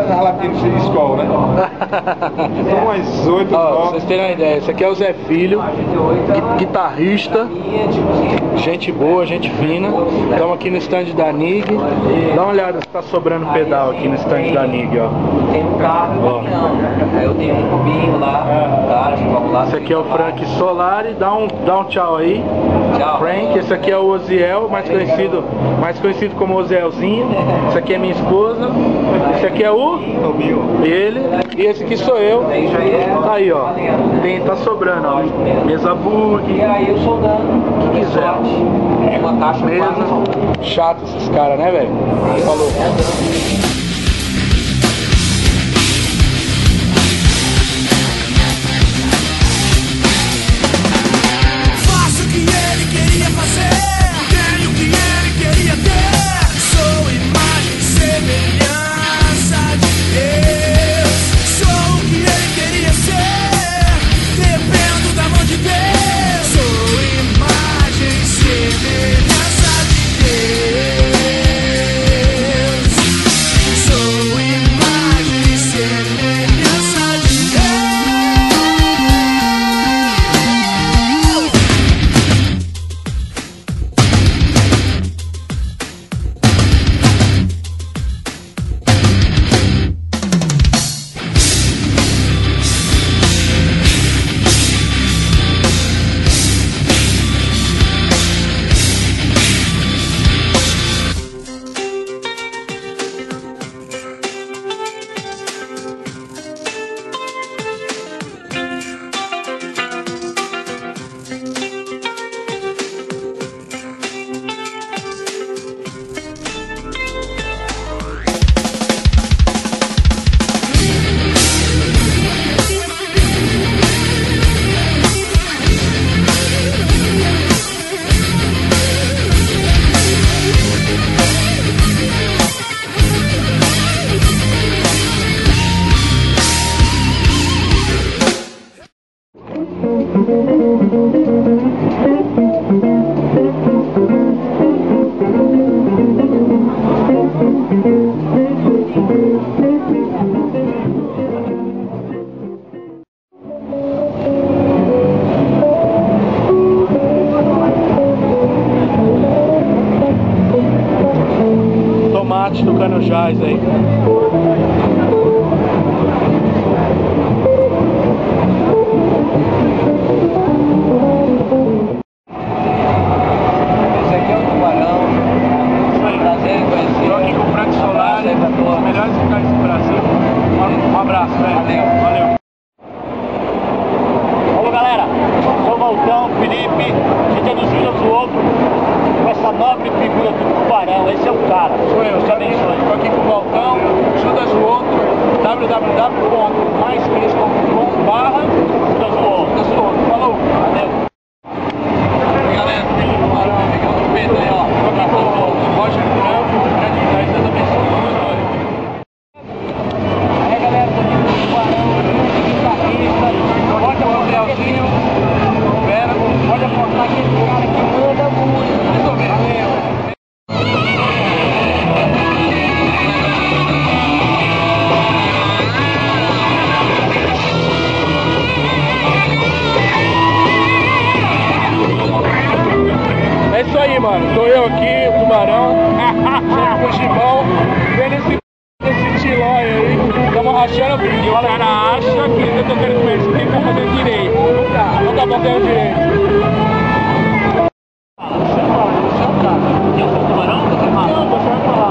a latinha de escola, né? São umas 8, 9. Pra vocês terem uma ideia, esse aqui é o Zé Filho, guitarrista, gente boa, gente fina. Estamos aqui no stand da NIG. Dá uma olhada se tá sobrando pedal aqui no stand da NIG, ó. Tem um carro e um caminhão. Aí eu tenho um cubinho lá, cara, vamos lá. Esse aqui é o Frank Solari, dá um tchau aí. Tchau. Frank, esse aqui é o Oziel, mais conhecido como Ozielzinho. Esse aqui é minha esposa. Esse aqui é ele. E esse aqui sou eu. Tá aí, ó. Tá sobrando, ó. Mesa bug. E aí eu soldando o que quiser. É uma caixa mesa. Chato esses caras, né, velho? Falou. Tomate do Canujás aí. Esse aqui é o Tubarão. Prazer em conhecer. Estou aqui com o Frank Solari, um dos melhores guitarristas do Brasil. Um abraço, velho. Valeu. Alô, galera, sou o Valtão, Felipe, a gente anuncia o outro com essa nobre figura do Tubarão. Esse é o cara. Sou eu, te abençoe. Estou aqui com o Valtão, Judas o Outro, www.myspace.com/JudasOutro. Falou, valeu. E galera, tem o Tubarão, aqui no peito aí, ó. Tô aqui com o Roger Branco, grande guitarrista da Missão. Aí, galera, tô aqui com o Tubarão, guitarrista. Olha o Gabrielzinho, Vera, Pode apontar que esse cara que manda muito. mais ou menos. É isso aí, mano. Tô eu aqui, o Tubarão, junto com o Gibão, vendo esse tilóio aí. Tamo rachando o bico. O cara acha que eu tô querendo comer isso aqui, tá fazendo direito. Não tá fazendo direito. Eu sou o Tubarão? Não, você vai falar.